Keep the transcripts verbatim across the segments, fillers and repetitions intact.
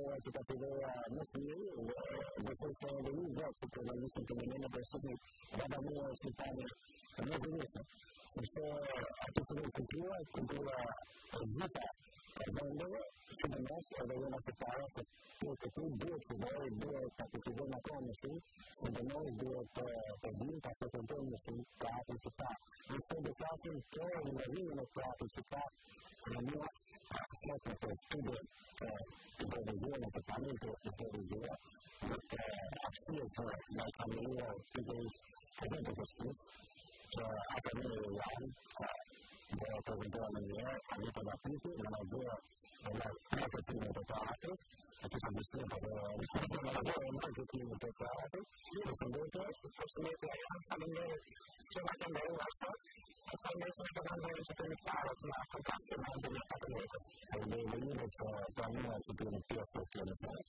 это которая на СМИ, достаточно реализация, когда действительно применение доступных рядового светания много места. Все описывает культура, культура звука, Бендова, Симонос, довольно ситуация, только тут будет, да, и будет, как и его на полностью, Симонос будет один, как и он полностью, как и сюда. И чтобы классным, то именно как и сюда, но всякие, то есть, студия, импровизированы, компоненты импровизированы, вот, все, на камере, ты говоришь, один такой спуск, Академия Ян, для презентования они подопиты, на надзор, на маркетинг препараты, это совместимо, на надзор маркетинг препараты, и посмотрите, посмотрите, остальные, все в этом деле важно, остальные, что там говорят, что не ставят на фантастику, на отделе академии, или видят, планируют теперь песни, я не знаю.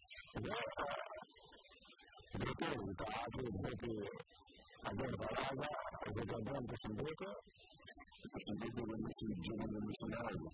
И готовы, да, эти один балага, загадам посмотрите, посмотрите, вы мысли джинны национальны.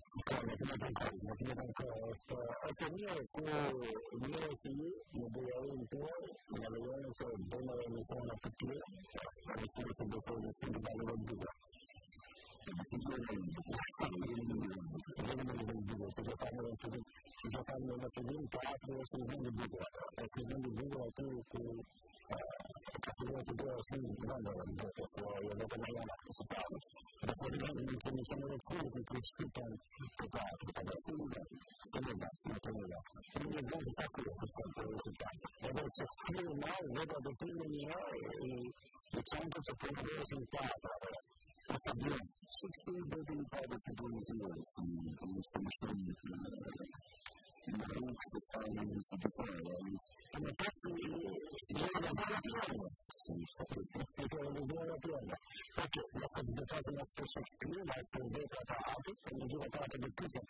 Остальные, кто не россии, не боевым пилой, не являются донорами национального пикля, они сегодня достойны фундаментального духа. Действительно, временно не будет, это камера судит, это камера судит, театр судит духа. Судит духа, это который был основным жанром, это его постоянно ситуация. Поскольку никто не самый крупный преступник, это сильно, сильно, например. И не будет такой ситуации. Это все сильно, это допиление, и центр прогресса театра. Особенно, собственно, в этом этапе популяризировалось, потому что мышление наук, социальные институциональные. Но после реализовала первое. Это реализовала первое. Окей, у нас результаты нас просто вскрыли, нас вводит это аппарат, реализовал аппарат объективом,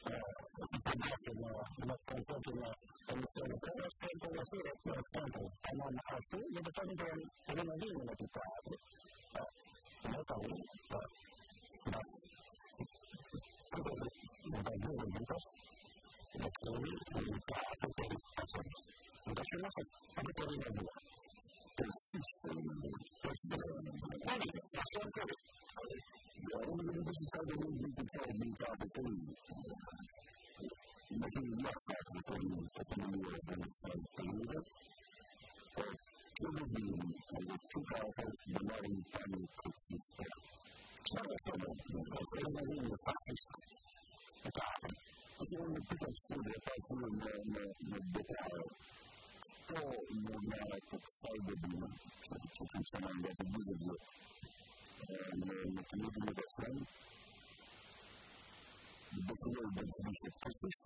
на концерте на комиссионе. Это стемпл, это стемпл, она на арту, но потом реновирован этот аппарат. Это у нас возможно вопрос, который такой особенность. Дальше у нас это не было. То есть система, то есть цель, а что цель? Он не будет сами люди, которые не правы, то есть например, я сам, который это не было, то есть Любим, какая-то банальная память присутствия. Что это? Сознание статично. Это если мы пишем студию, пойдем на детали, то на этот сайбербин, что функционально это будет на телевизоре, буквально бензинный процесс.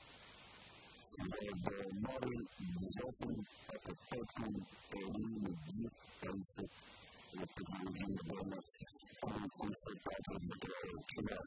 The model resulting at the total area of difference with technology development and concept of the channel.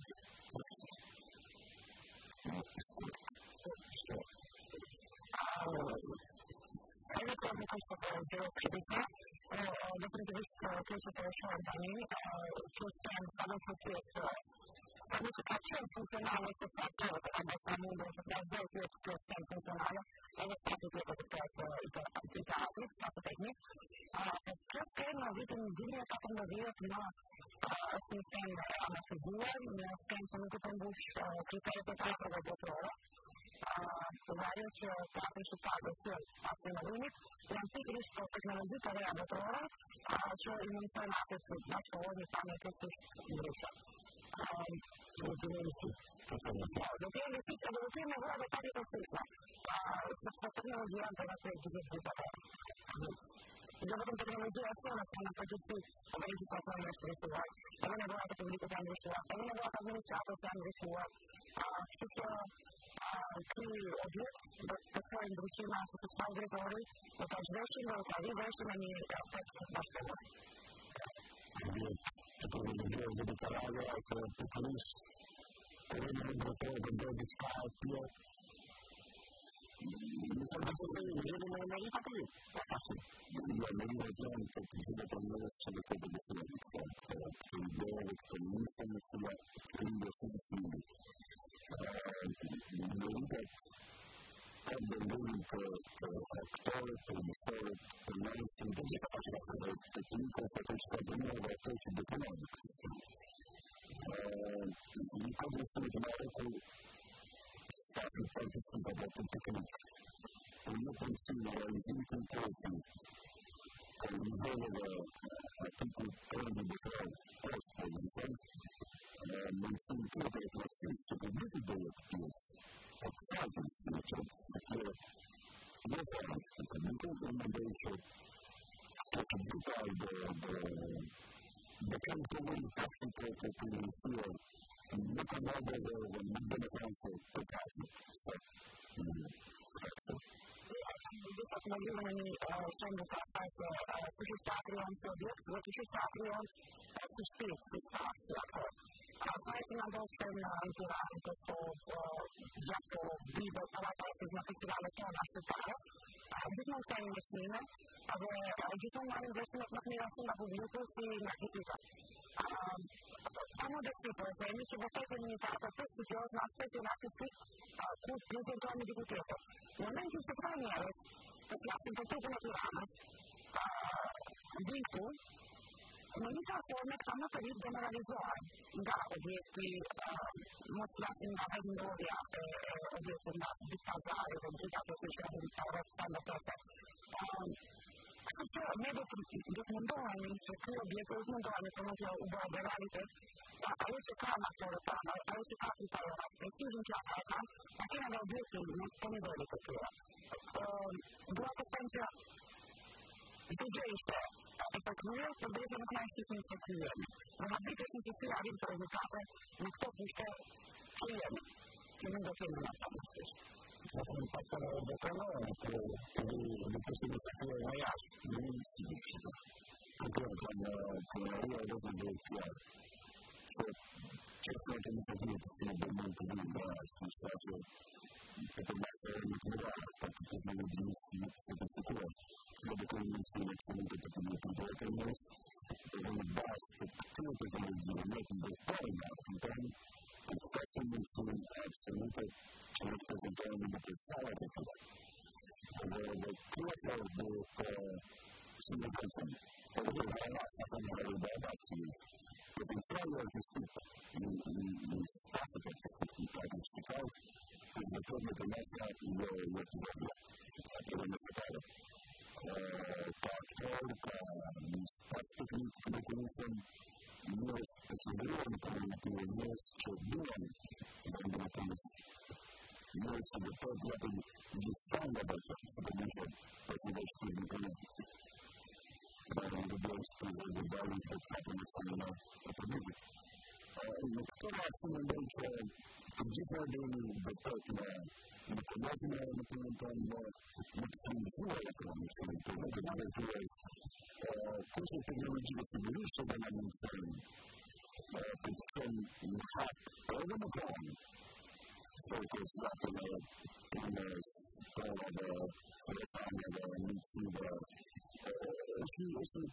Это тоже кажется, что делать прибыться. До предыдущего ключевого компании чувствуем самоцветство. Потому что чем функциональность социального, когда самому раздел клетки с тем функционально, это статус это адрес, статус техник. Плюс мы видим видео, как он навеет на систему анестезия, на систему купимбуш критерии театра доктора. Говорю, что театр считает все основными, и он говорит, что технологии театра доктора, что именно информация на сегодня память вещи. Затем действительно рутина влада так это слышно. Собственно, варианты на предыдущий этап. Я потом технология основности на позиции правительства что рисовать. Она не была так велика, как рисовать. Она не была так администрация, как рисовать. Что при объект, построен другие массы социальной территории, это женщины, это женщины, они так нашли. Это уже задекорировано, это плюс, время готово до бескатия. Не самое состояние, я думаю, она не такая. Я не знаю, как всегда планировалось, чтобы это было сегодня. Кто идея, кто миссия на себя, кто не был с ними. Но ребят, как бы будет актер, режиссер, понимаете, где какие-то техники, соответственно, новые точки документов. И когда все это на руку ставит партийский работный техник, у него получили реализуемый проект, реализовывая типу тренды БХ, просто здесь медицина требует процесс, чтобы люди дают плюс. Exciting feature, такие варианты, никогда не дают что-то деталь до конца практики, как перенесла, до Канады, до Франции, такая все. Visat mobilni šajnu kāstājas pušustātrijons objektu, vai pušustātrijon suspīt situācijā. Saistībā balsēm Irānu, kas to džapu brīvē palātājs na festivāle Tonā Stupāra. Demonstrējumi snime, aber demonstrējumi investiment na migração da publicus e na crítica. Am descris problemi și vă stai comunitate prestigios în aspectul artistic cu prezentuările de buchetă. În momentul în care ne ales, că se lasă într-o trupă naturală, vincul, menita forme că am apărit generalizare. Da, obiectii, mostrați în avea din două viață, obiectul de cazare, obiectul de cazare, obiectul de cazare. Що ми рекомендовані, що ці об'єкти рекомендовані, тому що у Бога реаліти, але чекаємо фото, але чекати фото, престижні чекаємо, а ті на об'єкти не невеликі такі. Була потенція здійснюється ефективно, подивитися на найстійні ефективні. Вона більше інвестує від результату, ніхто пише клієнт, і не докинула там. Потом поставил до канала, и допустим, если я вояж, не сидишь. Например, когда я выглядел пьян, что честно, это не соответствует себе больной тебе, да, что это масса не понимает, как это люди с этой стеклой. Когда ты не сильно абсолютно это не придумал, он даст, кто это люди, нет, не понимает, поэтому касается абсолютно человек презентуемый на представление такого. Кто-то был символизм. Это была основная реакция. Потенциально артистик и статус артистики практически изготовлен для нас его ветвя. Это не сказали. Актер, статус техник, есть процедуры, которые есть чудовищные, например, есть тот летом десант добавить, потому что после что например, любой способ добавить как-то национально определить. Но кто максимум дается где-то были допотно непонятно, например, там на телевизоре, конечно, это надо сделать. После технологии соберешь, чтобы она не целым. Причем на первом плане, только обязательно с повода телефонного, медицина, если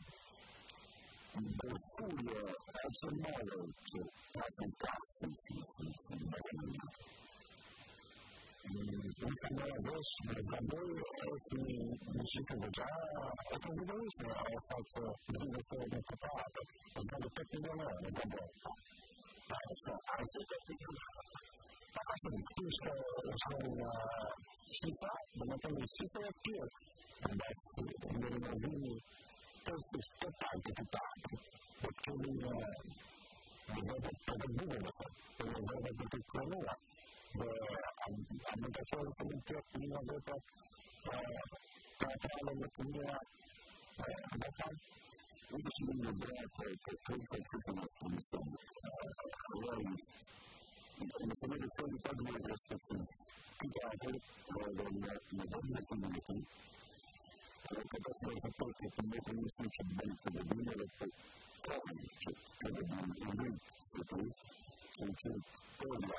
Фурия оценила презентации с ним. Когда вещь забыл, если не считывать, а это не дается остаться двигателем аппарата. Надо так не делать, забыл. А это пока что птичка ушла щита, но на том щита пьет. Когда на линии просто стопать это так. Вот когда это было, когда это клонуло, a mutación se limpió y no de eso tratando de tener bajar un posible brazo que creo que existe en la comisión en ese medio fue el padre de respecto que hace de la doble comunidad que pasa en el papel que tengo con un sitio de la vida de que cada uno se puede sentir toda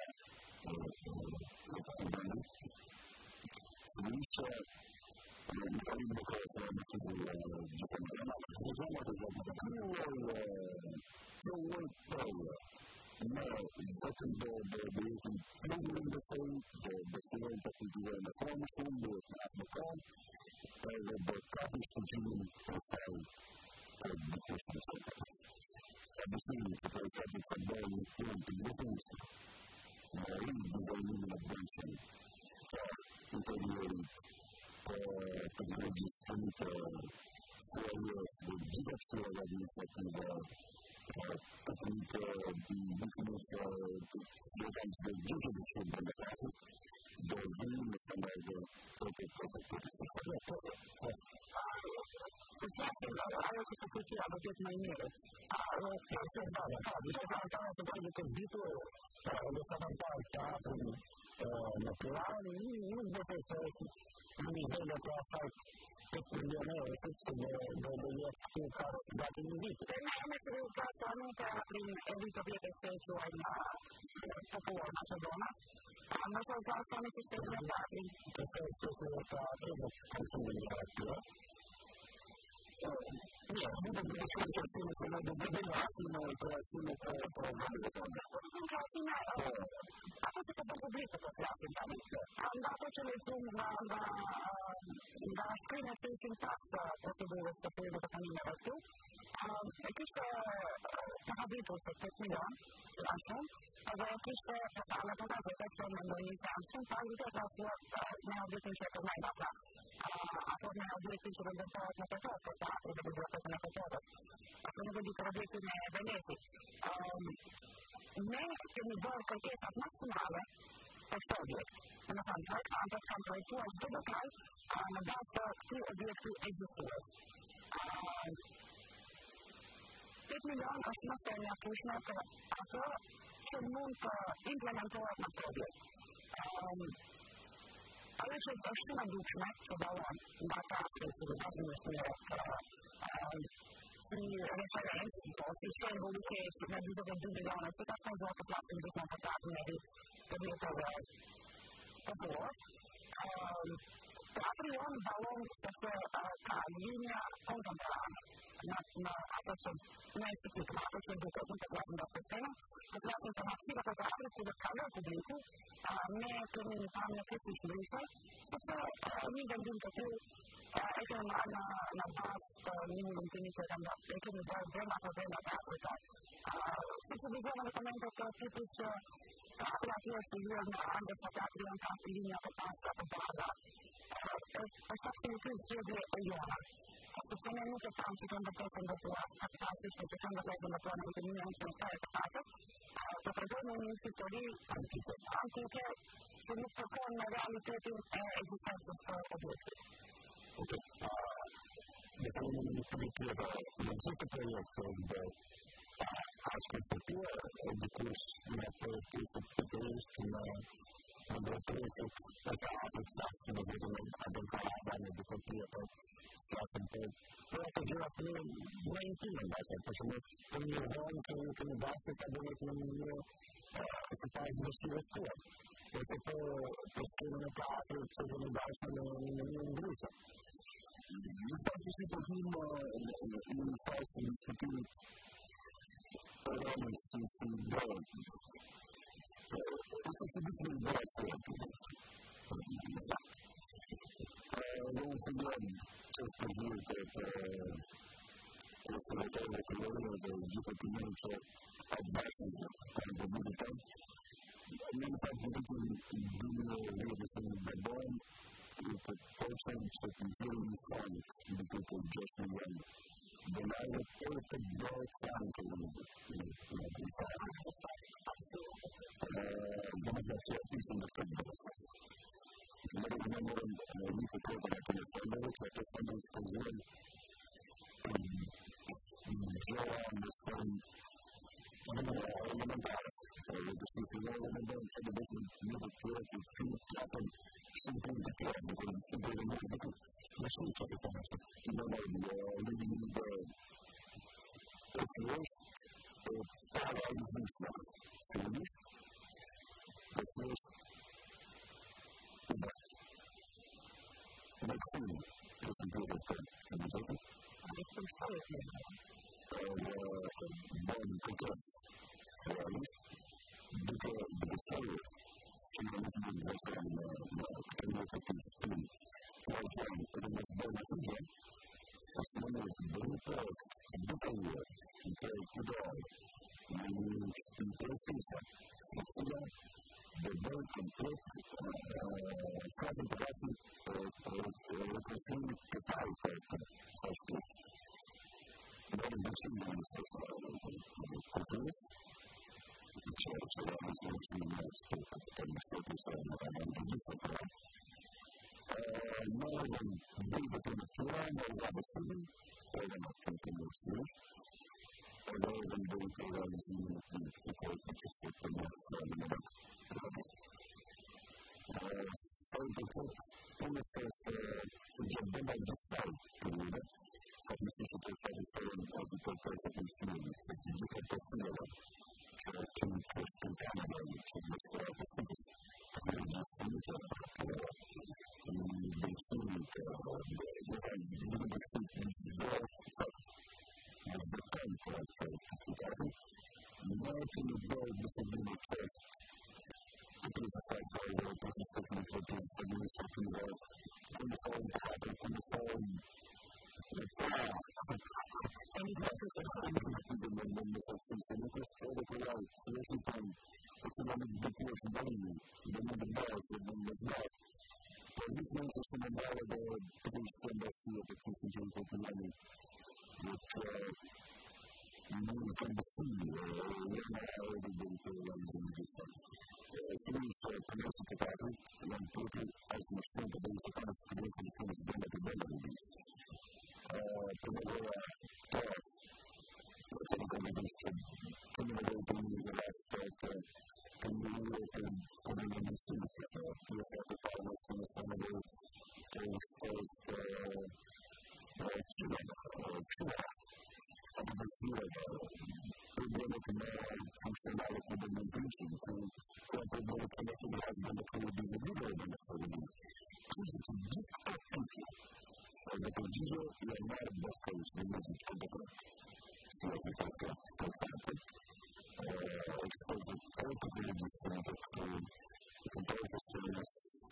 Свыше неправильно красная наказывала детонировала. Держала это за новое, новое право. но потім до деяких плювів веселі, до студента культурної промислу, до етнопа, до капічних чинів розсаї перед допустим сорокатись. Обусили це происходит футбольный клуб Литвинска. И дизайнеры над банчами. Интерьеры по технологическому проявилась дирекция административа. Какие-то выкинулся гражданство дуже большой богататы. До времени самого пропустить. Естественно, а если какие объективные меры, а вот все знали, да, если вам там собрали как битву, в самом театре, на плане, ну, если они были просто пять миллионов, естественно, были в указ даты не видят. Я мыслю, просто они театры, элита беды встречу на популярном сезоне, а нашел просто они системы театры, то есть, естественно, театры, консумные театры. Нет, мы будем решать, что сильно сегодня добила, сильно это, сильно это, это, это, сильно, а то, что это публика прекрасно, да, да, точно, что на, на, на шкрине все очень пасса, это было, что это, как они на рту, какие-то погоды, что пять миллионов, Samsung, ada kisah pertama tu saya kata membeli Samsung, kalau kita rasa nak beli kunci ke mana tak, atau nak beli kunci ke tempat nak tahu apa, atau nak beli apa nak tahu, atau nak beli kerja tu nak beli. Ne kami buat kerja sangat maksimal, objek. Misalnya kalau anda kantor itu ada betul, nabasta tu objek tu existuas. пять миллионов основная служба, это чему-то имплементовать на проект. А если большая душна, то дала на карте, если возможно, при референции, то есть еще был кейс, на дизайн два миллиона, все это что было классно, где на фотографии, на видео, того. Патреон баллон со линия контемпорарна. На аточен наистина на аточен докато прекрасно да постена, прекрасно информация како авторство да каже публику, а не кога не там не криси ближе, што ни да бидем како ете на на на бас минимум тимите там да ете не да време по време да Африка. Се се визува на коментот типич Африка што е на ангелска театрион како линија по паста по бада. Е сапсимо кризија ојона. Специално там секунда пресен да това, фантастично секунда пресен да това, но не може да стане така. То предвидно ни истории антике. Антике се не покон на реалитету екзистенцијска објекти. Окей. Дека не полетија да сите проекти да архитектура, обикуш на проекти со петористи на до тридесет етапи, састина за едно адекватно до копија это делать не интимно, почему он не знал, что это не даст, это будет на него поступать в вещевство. Если по постельному театру, то не даст, не бруса. Практически таким министерством дискутирует реальности с идеей. Это всегда не даст. Но часто будет это представитель колонии, это где-то понимаете отдачи, как бы будет там. Но на самом деле думаю, вирусным добавим, это точно, что пенсионный фонд, где-то Джошни Ян, донает это до оценки. Можно все описано в том процессе. Мы не можем видеть это на телефоне, это фондовый сказал, дело на своем элементарно. Это действительно элементарно, чтобы быть не дотерять, там, шумпунь дотерять, мы говорим, мы говорим, нашли что-то, конечно. Но люди не знают. Это есть парализично. Феминист. Это есть Максим, если говорить про комитеты, он как раз realist, după Bruxelles, cel mai mult Bruxelles na comunidade cristã, tradição do Museu na Índia, o cinema bonito, dupla, então tudo em precisa, precisa de bom completo, quase quase o consumo total para sabe não deixando isso culturas que é o que nós temos no respeito que nós temos na indústria para não bem da cultura não é possível para nós continuarmos agora vamos ver o que vamos e que pode acontecer para nós sempre que começou a jogada de sal toda como se isso pode fazer uma coisa construída que de capacidade que é que sustentar a que mostrar as coisas que existem que bem que não precisa mas depende da não é que no bem do segundo chefe a presença da presença técnica a presença administrativa quando falam de rádio quando falam de pá a nível de nessa ciência não pode criar se hoje tem principalmente depois do banho do mundo básico do mundo básico por isso não se chama nada de transformação de consciência cotidiana que não tem possível não é algo dentro da organização se isso é para nós que está aqui um pouco faz uma chumba bem tocada de experiência de como se dá na bela disso primeiro é que não tem visto que não tem visto a respeito que não tem como não me sinto que essa é a parte da situação que os três China, China, a Brasil, o problema que não funcionava como não tinha, com o problema que não tinha razão para o desenvolvimento da nossa vida. Isso que dita tudo. A metodologia e a maior das coisas do mesmo tempo. Se eu me toco, portanto, a exposição de outra religião que com todas as coisas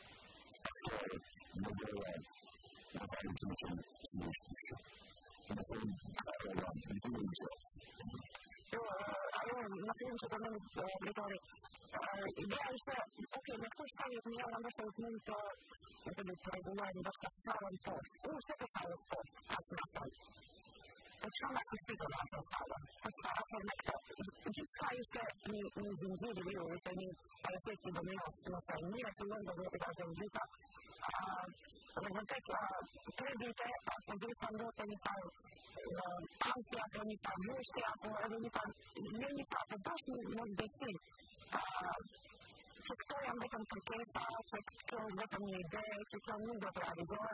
não é mas a gente não tinha sinistro. Mas eu não era muito eu na frente também Vitória ideia é ok, mas tu está aí minha onda está muito muito regular da sala de pós o que é sala de pós as matas eu tinha uma coisa na nossa sala a sala foi na de sair que nos indivíduos eu tenho para ter que dominar nossa linha que não deve pegar a vida Revoltec credite a condição de opinitar ansia, opinitar angústia, opinitar limitar, toți nos destin. Ce care am văzut în presa, ce care am văzut în idee, ce care nu văd realizat.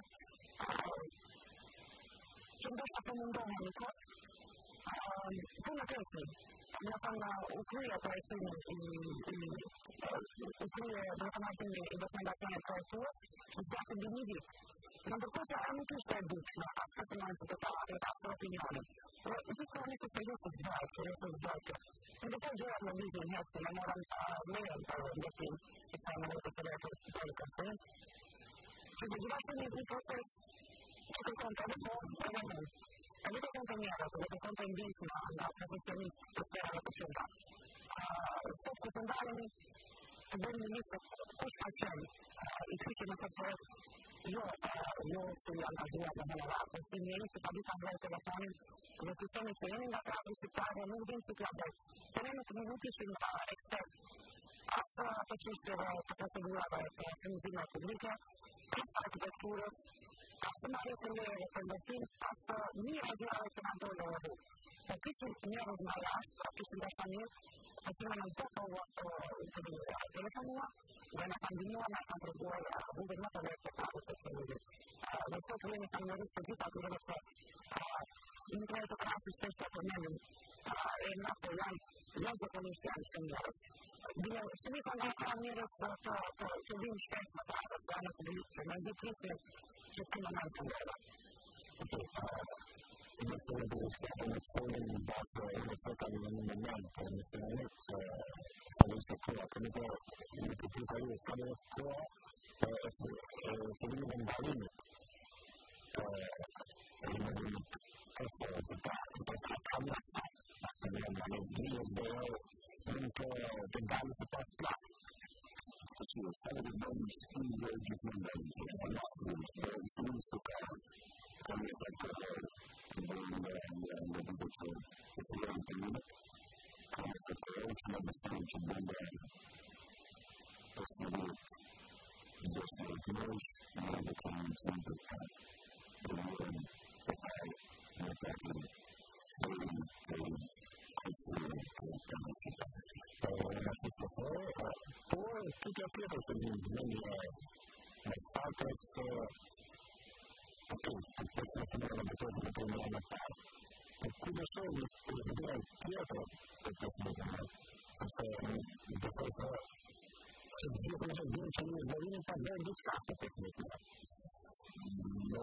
Ce îmi dăște acum un domenic, până crezi. Na pana ukryje projektami i ukryje dokumentami i dokumentacjami projektów z jakim by nie wie. No bo to, że oni też te duszne, aspekty mają się takie aspekty opiniony. Dzięki oni się sobie jest zbajki, które są zbajki. No bo to, że ja mam wizję miasta, ja mam myjem taki specjalny do sobie jako projekty. Czyli właśnie proces przygotowania do elementu. Avete accompagnato, avete contribuito alla professionista sfera cresciuta. Sto presentando ben visto questa azione, il cui si è fatto io io sto angagiato nella parte, quindi io sto abitando al telefono, le questioni che io non ho visitato, non ho visitato, tenendo come notizie expert. Asta faceste la procedura per finire pubblica, questa architettura Asta mai este lege, pentru că asta nu e ajutorul finanțelor. Dacă și nu e rozmajaș, dacă și de așa mie, asemenea îți dă o telefonul, de la pandemia, mai am trebuit a guvernatele pe care se știu. De ce trebuie să ne râs pe gita cu ele să nu trebuie să trăiască și pește pe mine. E noapte, i-am ies de poliție, am și în Bine, și mi s-a dat la mine să ce vin și pește pe care să am cu poliție. Mi-a zis chestie ce până n-am când era. una serie di informazioni in base a ciò che avviene nel momento, inizialmente stavo in scuola, comunque il computer io stavo in scuola e finivo in balini. Questo è questa camminata, quindi una io vedo un po' di balli si può splare. Sì, stavo in balini schivo e giustamente, stavo in solo giocare, come è stato nella direzione effettivamente lì, come è stato l'ultima abbastanza buona possibilità di essere conosci, non è come un sempre per portare una parte di costruire la città. La situazione poi tutti a piedi quindi è stato appunto questa è la cosa che dobbiamo fare. E come sono le idee dietro per questo documento? In questo caso se dicono che dieci mila balini fa ben disfatto questo documento. No,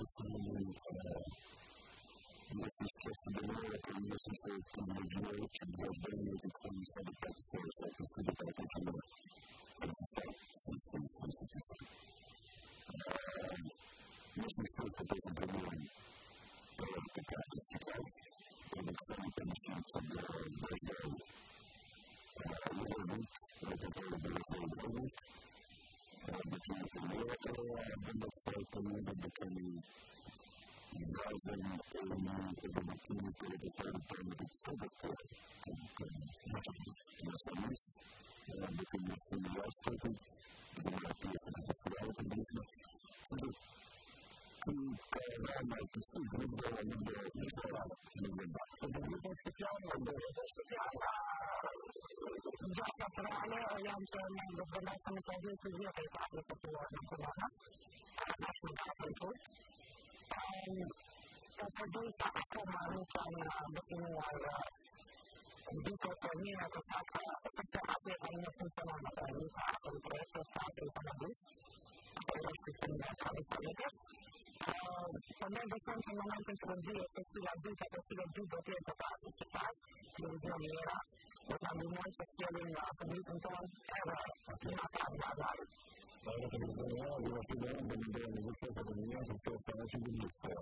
questo è successo da noi che io sono stato in giro che due balini che sono stati pezzi e questo di per continuare a esistere senza senza questo. Io sono stato preso per me per la classica e mi sono conosciuto da Israele. Io ho avuto la parola dello Israele, perché io ho avanzato in una beccaria di Gaza e una mattina per le fare per la storia con la Samus, perché mi sono lasciato di una piazza di festival di Disney. Programma che si sviluppa a livello nazionale nel mondo. Dobbiamo studiare, dobbiamo studiare già cattedrale, abbiamo dovrebbe essere un po' di così che è fatto per la nazionale, la nazionale per tutti. E poi sta come anche una definire dico per me che sta funzionando e non funzionando per l'Italia, il prezzo sta per il per la scritta di famiglie. Per me è abbastanza il momento in cui dire se si addica che si addica che è partecipare, divisione era, e quando noi che si allungato, dico un po' era una tabla, dai. La televisione era, io si deve vedere l'esistenza del mio, che si sta facendo di io.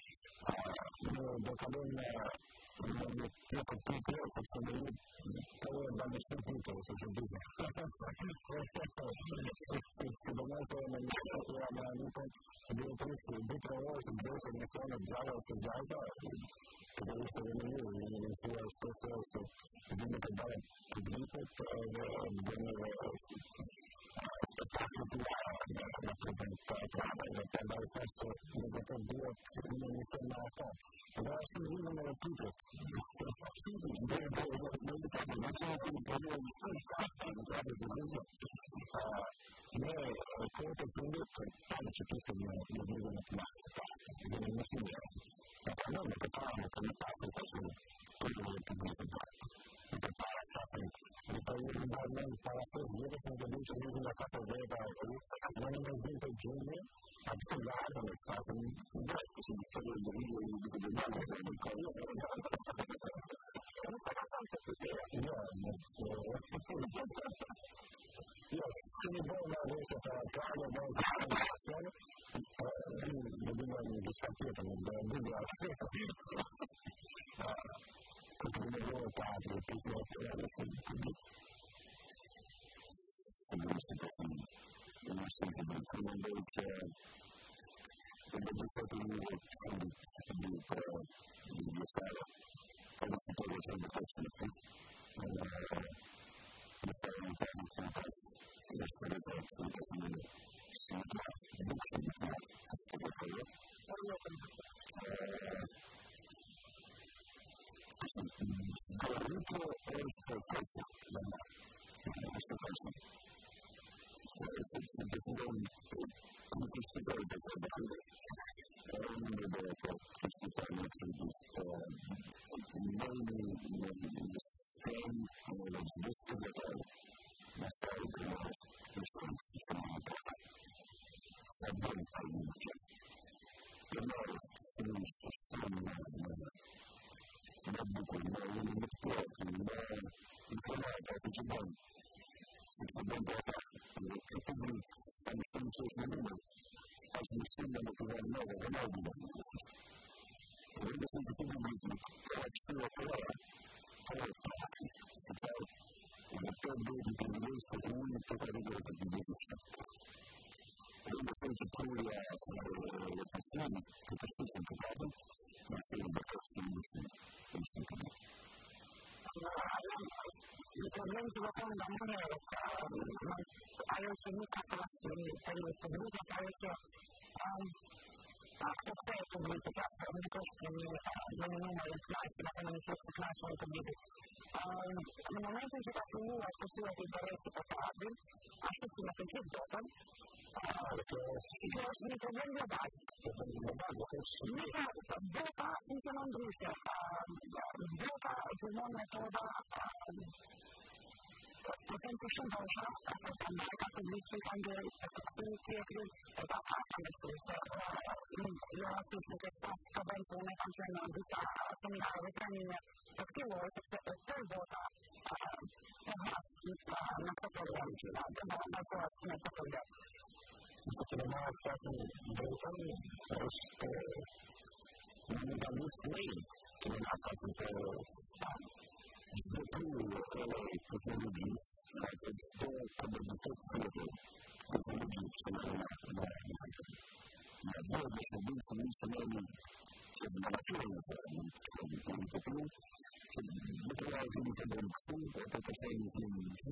Dopo non mi più capito, forse io poi andando sentito, se c'è bisogno. Secondo me se non mi piace la mia vita, devo prendere due tre ore, se devo se mi sono già assaggiata, che devo essere io, non sia spesso bisogna andare pubblico per venire spettacolo più la presentata, per andare presso il dottor Dio, non mi sembra a te. Adesso io non me lo dico. Non c'è più un problema di scelta, per esempio, io conto quindi che tanto c'è questo mio video matematica, quindi non si vede. Perché noi non parliamo come passo questo quello che pubblico fatto. Non prepara e poi non parla così, io sono venuto in una casa vera, non è un esempio giusto, ma più largo nel caso di un vecchio, si dice che il video di video di mano è un po' io. Non sarà tanto così. Io sono buono adesso per la casa, buono per la situazione, non devo disfatire, non devo perché non avevo padre, che si è adesso se non si possono non sentire bene, come invece quando c'è stato un nuovo di di sala, quando si trova sempre facile più, non stava aiutando il campus, e la storia della vita si vede sempre, non si vede più, questo è quello. Sicuramente è risposta questa cosa. Se si devono considerare questa banda, è un dopo questo tema che visto non schemi nello sviluppo della ma sai che le scienze sono importanti. Servono per il canais se são na boca, na lectura, na canal, de bom. Se for bem tratado, eu também são sempre os números. As missões da cultura nova, da nova vida. Eu ainda sei que tudo bem, que a pessoa clara, clara, se tal, o retorno de dinheiro, o mundo, toda a vida de dinheiro. Eu ainda sei que por a pessoa, que a pessoa se encarrega, mas tem uma questão de se encarregar. Il problema si va a da maniera che io sono mica classe per il pubblico che a caffè pubblico che ha un costo non è numero di classe ma non è forse classe al pubblico nel momento in cui si fa più a questo che interessa per farli a questo ma che dopo si creano i problemi globali mica dopo funziona un druce dopo il mondo è toda potente scendosa a questa marca pubblica quando è da parte io assisto che sta ben come funziona questa seminare di training attivo e per vota na fotografii, na sua fotografii. Zaczynała w czasem wyłączony na misji, kiedy na czasem to zdobyły technologii, to komunikacja technologii, przynajmniej na drodze się więcej niż przynajmniej przed naturą, przed Буквально продукцию, это последний фильм.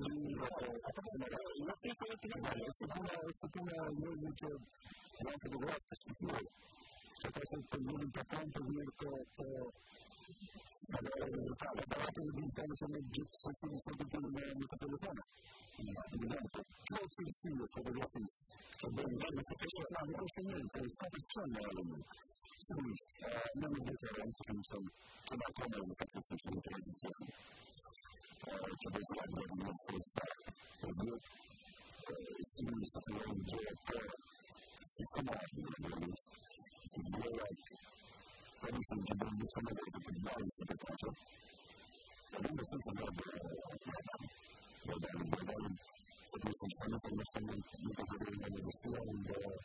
Выступила ездить на фотографии с культурой. Как раз это были потом, поверка, давайте мы ставим на семьдесят на телефона. Очень сильно фотографии. Чтобы не покачать нам нет, то есть это черный элемент. Символ, но не будет раньше, когда планировали такую случайную транзицию. Чтобы сделать администрация, идет символ, который делает систематично, делает полицию, чтобы не установить это баланс и прочее. Один из них это был допустим, что потому что мы поговорили о недостижении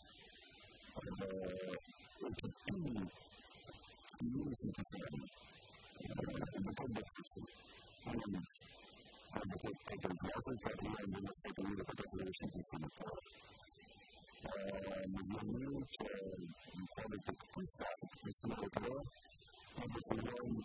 это пили и вирусы писали. Это как бы вкусно. Это инфляция, которая на всяком мире показывает очень писано. Наверное, что это вкусно, весной этого, мы потеряем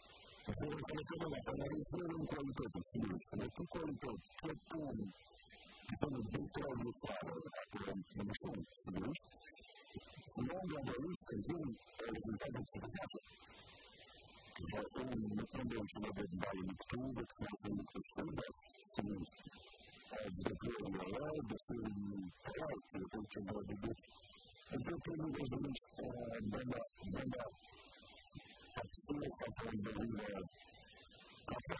анализируем квалитет всего, что квалитет, который который был традиционным, который нашел всего, много говорит, один результат цивилизации. Он не пробовал человек дали никто, кто никто что-то семейство. Закрыли лай, досыльный крайт, это очень много будет. Это тоже должно быть дома, дома, обсилися, которые были кафе,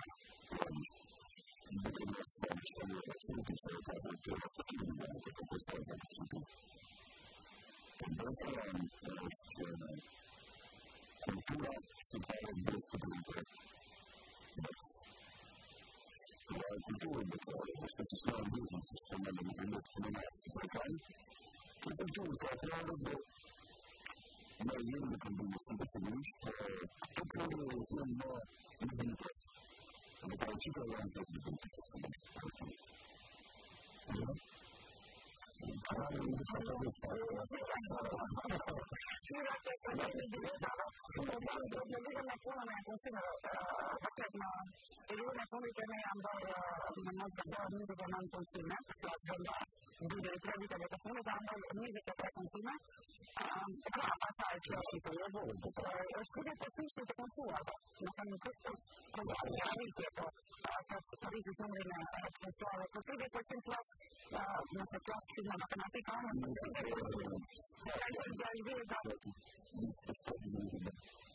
были настоящие, оценки, что это вот такие, это какой сайт, это что-то. Тенденция есть культура всегда без презентации. Культура, что сейчас бизнес, что надо например, финансовый программ, то культура, которая бы на юге, как бы, если что кто пробовал тем, но не бизнес. Это учитывая, как бы, бизнес.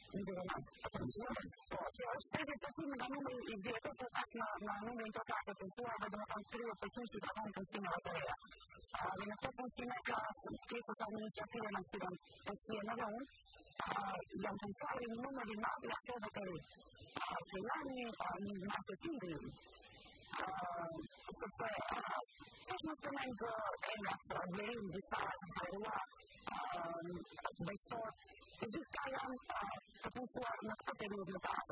визировать потенциал. Если посильно на новой идее, то прекрасно на новой интеграции потенциала, поэтому там скрыло посильно таком конституционного лотерея. Ведь в таком стиле класс, если с административным активом посильно на новом, я бы сказал, не нужно ли нам для этого лотереи. Желание не маркетинга. Точно инструмент это верим висать, харла, быстро. Здесь каям потенциал на какой-то результат.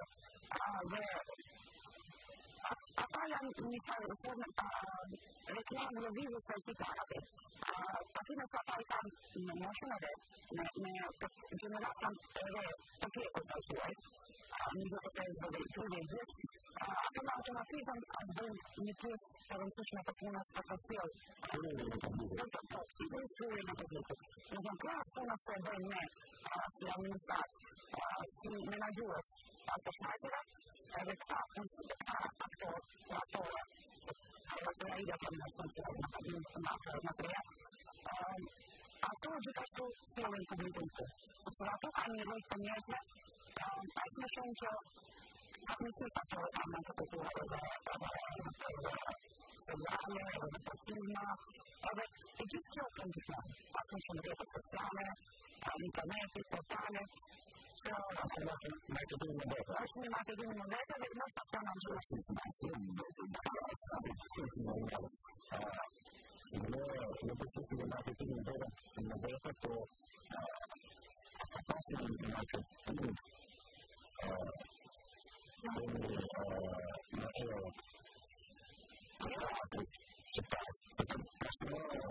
А каям не форма рекламы виза сайтикаты. Такие настройки там не можно не генерация такие контакты. Не запускается другие. Автом автоматизм был не плюс равносильно как у нас потенциал. Это активно строили на публику. Но класс у нас не с администрацией, с менеджером, автошмайзера, рекламным актор, актора, разработчика на например. А тут же как-то целый публику. Собственно, они роль понятна. Посмотрим, что отнесется к этому какого-то социального, информативного. Это идет все конкретно. Посмотрим, где это социальное, интернет, порталы. Все маркетинг модель. Очень маркетинг модель, это ведь может быть нам живет информация. Но допустим, маркетинг модель, то опасный маркетинг. Начало. Считать. Это просто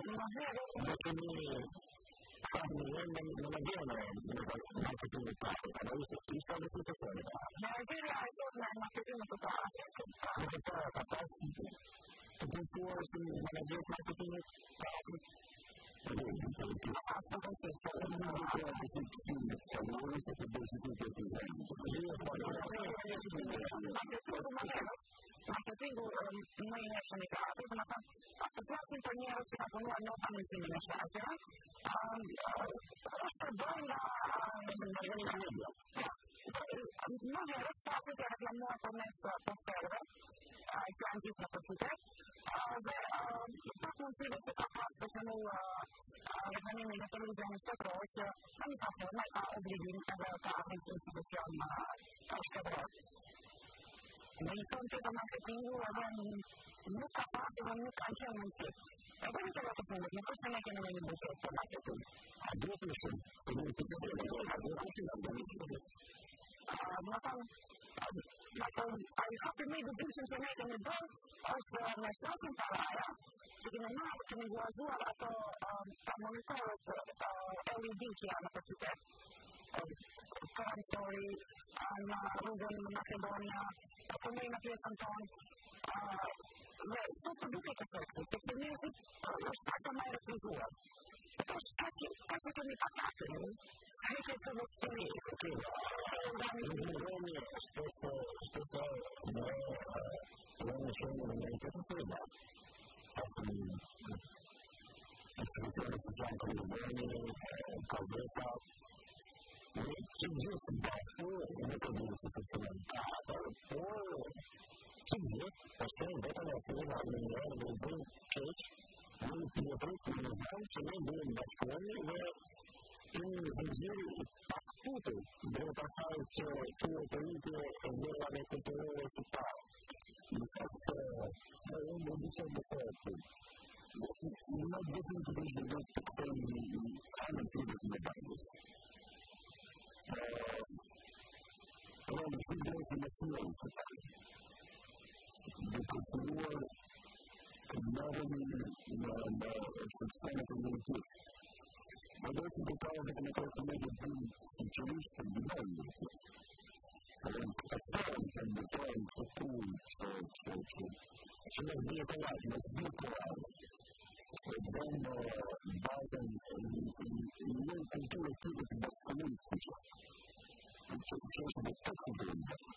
не надежное маркетинговое право. Оно и стало ситуацией. Я верю, а что на маркетинговое право? Это попасть потенциал, что молодец маркетинговое право. А что такое? Это не надо писать письма. Кого если это больше не писать? Marketingu noi nešto ne kaže, znači, ako plasim planirati na tomu jedno pametnim neštažima, što bolja, može reći tako da je moja podnesa posterve, stranci kapacitet, tako si da se tako aspešeno reklamiranje na televizijonu što proći, a nikako ne oblidim kada je ta institucionalna što proći. Nei fronte del marketing non fa facile, non c'è niente. E poi c'è la cosa, ma questo non è che non è un bucetto marketing. A due persone, se non ti sei detto, a due persone, ma con ma con hai fatto il medio giusto in genere nel bar, o se ne sto in parlare, se non ha che mi vuoi usare a monitorare L E D che hanno capacità. Current story na Ruben, Macedonia, Pomej na Pies Anton. Sto produce efekty, se to nie jest już taka mała fryzura. Как же это не показывает? Знаете, что вы стоите? Движение, что-то, что-то, но ничего не интересно. Экспериментальные социальные движения, колбаса. Чудес большой, это институциональный. А по чудес, что в этом основном администрация был честь, мы перепрыгнули на раньше, мы были в Москве, и неделю откуда было поставить чего политики, сделали культурные ситуации. И как-то, ну, мы десять десятки. Но действительно, быть такой анатомический баланс. Правда, что является населением Китая. Доказывал новыми социальными коммуникациями. Но если Китай в этом какой-то мере был специалистом, динамиком, поставим там, поставим такую, что, что, что, что нас было понятно, нас было понятно. Then базом иной культуры типа бесконечности. Что же это такое?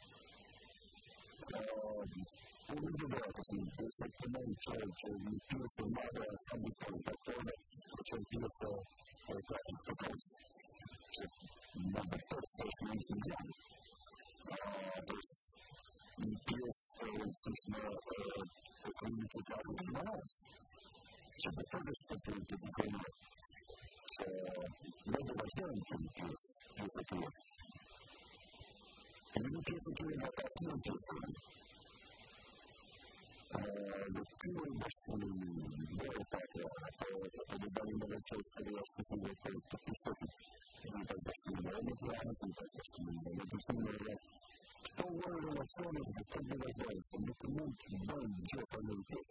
Он не бывает, если понимаете, что не пьеса надо, а сам не помнит, что пьеса это как раз надо тот страшный нельзя. То есть без смешно коммуникации занималась. Чтобы тоже что-то было, что много важнее, чем без языка. Или без языка на такие песни. Первый башкирский делал так, подобрали много части, я сказал, что подписать не позволили, но не планы, не позволили, но допустили, кто вырвал актуальность, кто не развивается, не помог, да, ничего помогает.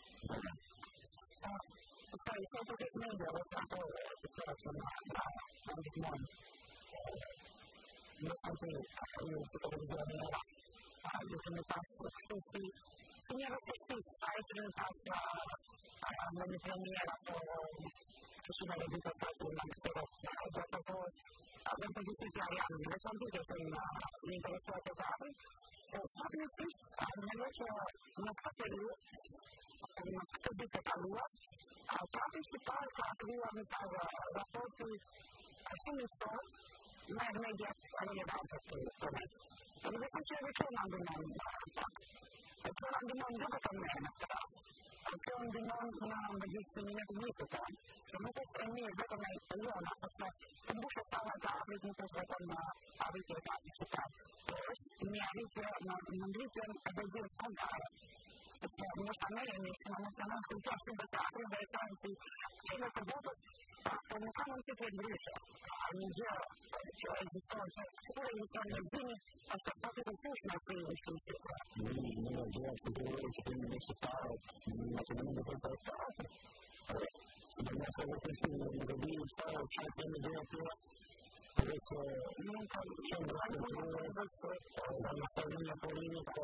So, so for this media, let's not go to production on this one. You know, something you to go to the other, you can pass fifty. Quindi era stesso sai se non passa a una premiera che si vede di per fatto una storia dopo dopo di tutti gli anni le soldi che sono interessato a fare e proprio stesso almeno c'è una categoria una categoria a lua a partecipare a lua mi fa rapporti a sinistra ma è meglio arrivare a tutto e questo si è ritornato in un anche un mondo che non è anche un mondo non gestire politica se non questo è mio vedo nel periodo se un buco stava da avere un po' con avete partecipato mi avete non dite a vedere scontare perché non sta meglio nessuno non sta neanche in questo mercato dei tanti che lo trovo come non si può dire a Nigeria cioè di fronte pure gli stanno zini a sapere che si sono stati quindi non è già che deve che mi si fa ma se non mi fa stare se non è solo questo non devi stare c'è che mi deve più adesso non c'è un grande questo la storia politica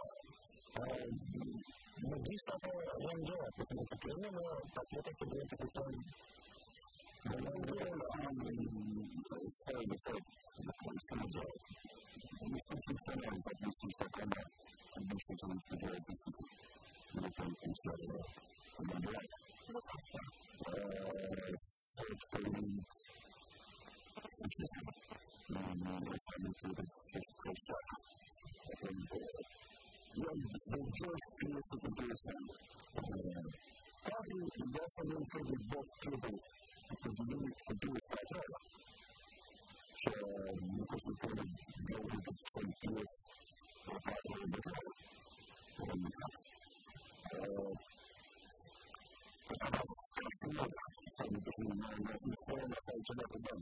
non è stato rendito perché non si prende ma partita che deve questo non è vero storia che sono già mi sto funzionando per questo sta con me non si sono più di questo non puoi pensare come è se poi non è stato più di questo io svolgo questo interessante quasi adesso non credo di botto continui con due stagioni cioè in questo periodo dove sono più portato in Belgrado perché la scarsità quando si non si la sai già da bene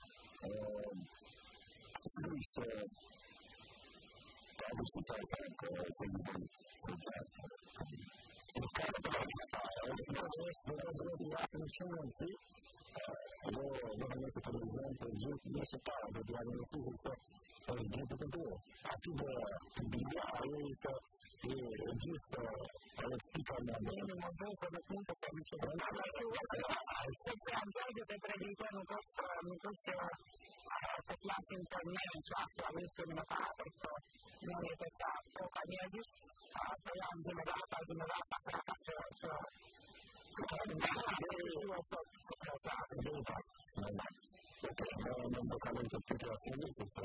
se si quando si fa anche se si fa progetto il caso che si fa è un progetto di attenzione loro mettono per esempio il giro di città dove hanno fisico per il giro di due a più di bigliare e giusto per il piccolo bene ma poi come punto per il secondo questo è un gioco che predicono questo questo classe intermedia cioè avesse una parte non è pensato canesi poi hanno generato generato per la cioè non localmente più creativi questo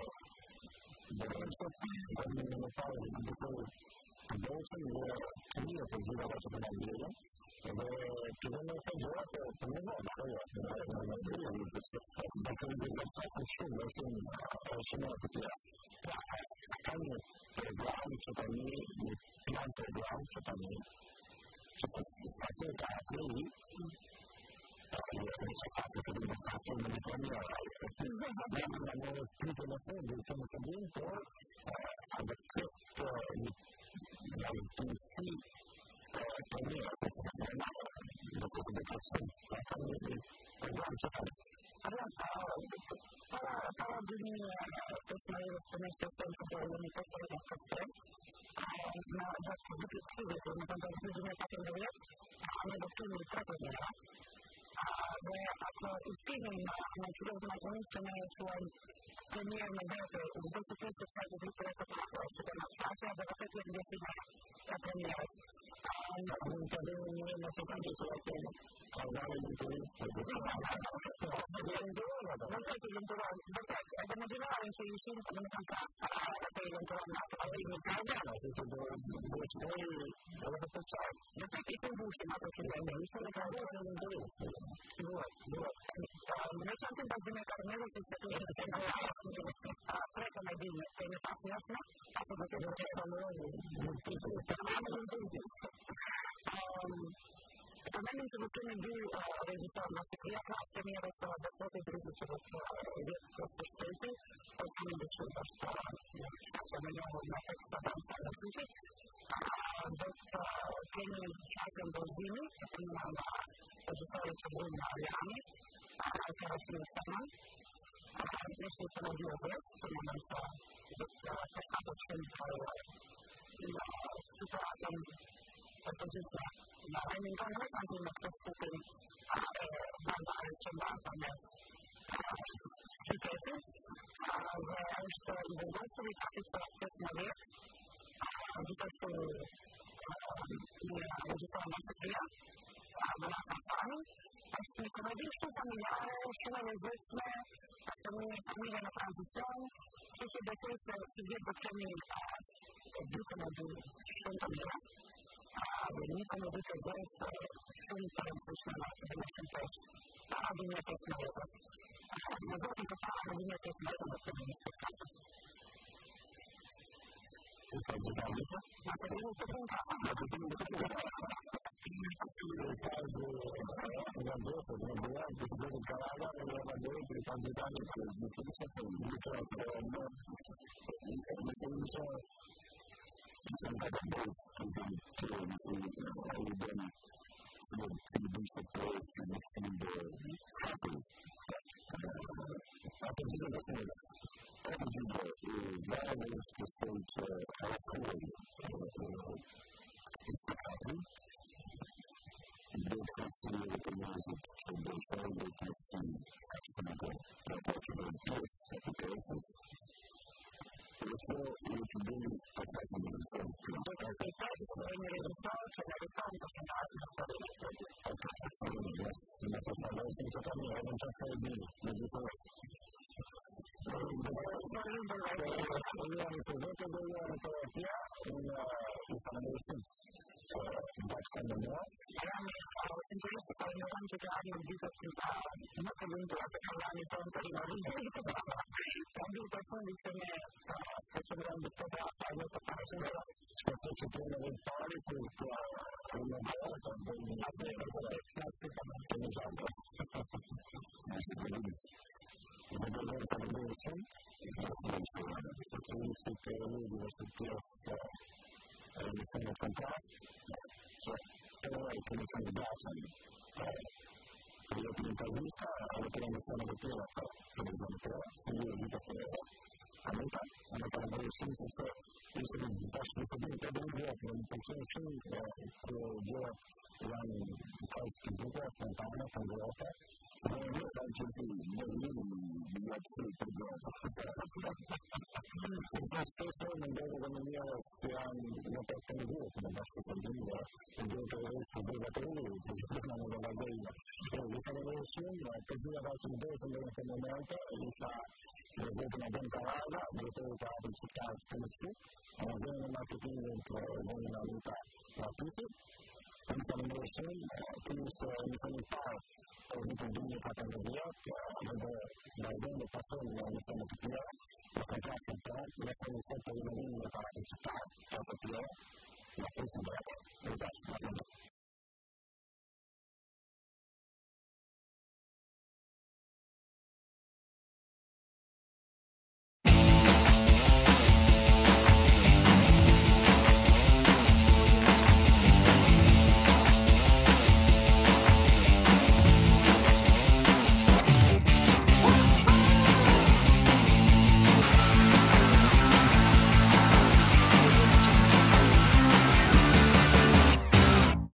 non fare dolce io per girare per la via e che non fa gioco per me no non è vero questo perché il fatto che sono sono tutti hanno programmi che per me pian programmi che per me che questo è stato lì adesso fatto che non sta facendo di cambiare non hanno più telefono diciamo che dentro ha detto la tutti per me questo è una cosa che faccio per me allora parla di questo esperienza senza che non mi posso vedere questo ma da tutti i studi che mi fanno più di me categoria a me da più di categoria il film non ci deve mai essere suo premier modello di questo questo è stato tutto questo per la faccia da parte di questi la premiere non cadevo nemmeno soltanto sulla pena causare di turista non è che l'entrare perché è come generale c'è il sito come fantastica per l'entrare a vedere il cardano tutto dove poi dove facciamo non è che conduce ma perché è visto le cose non turista due due non è sempre da diventare nero se c'è che non ha tre come dire che ne fa jasno a cosa che non è non По мене сьогодні був реєстр наших клас, я не розстала безпеки друзів від просто штати, останні дійшли до що на нього на текста там стане суті. До кені часом до зими, на режисері чому на Аріані, хороший сама. Если это надо сделать, то нам со достаточно ситуациям относительно на раннем канале, самым доступным банально, чем банально ситуации, что и в области как-то посмотреть, где-то что режиссер наша клиент, была компания, Acho que eu digo familiar, chama известно, família na transição, que se vocês seguir do caminho do caminho do familiar, do nível do que Deus tem para funcionar, de uma simples para a minha personalidade. Mas eu tenho que falar da minha personalidade do caminho espectáculo. Mas eu tenho que perguntar, il caso una volta una buona decisione di Canada e una buona per i candidati per il giudizio per il microfono mi sembra mi sembra da molto che mi sembra un buon se mi dice poi che mi sembra happy a posizione da tenere a posizione la discussione alla fuori ispirato Both can see the music from the side, they can see the unfortunate place of the person. Therefore, you can do a person in yourself. You don't have to practice when you're in the start, and every time you can add and study it. Absolutely, yes. And that's what my most things are coming. I haven't just said me, but just like Io mi presento delle terapia in famiglia Backend mio. Ho sentito che poi non c'è che hanno vita molto lunga per l'anno tanto di marina. Quando per condizione faccio grande proposta io per fare solo questo ci prende del pari tutto una volta quindi la prima grazie per il gioco. Grazie per il The government foundation is a university university of the same contract. So, anyway, to the candidation, io per l'intervista, alla prima missione che tiro, per esempio, io dico che a metà, a metà della riuscita, cioè, io sono in tasca di stabilità del gioco, non posso uscire, che io l'anno di calcio di gioco, spontana, con l'Europa, non è anche qui, non è di grazie per gioco. Spesso non vedo come mia sia una porta di gioco, ma basta stabilire, il gioco è questo, due da tre ore, ci sono dalla veglia. E vi farò le versioni, così adesso mi devo sembrare un momento, e mi fa, mi vedo una buona calada, mi vedo la pubblicità come tu, e mi vedo un marketing dentro una vita a tutti, e mi fanno le versioni, mi sono imparato. Di condominio fatto via, dove la azienda passò nella stanza P P A, la contrasta un po', la fornizione di una linea per la città, la P P A, la presa della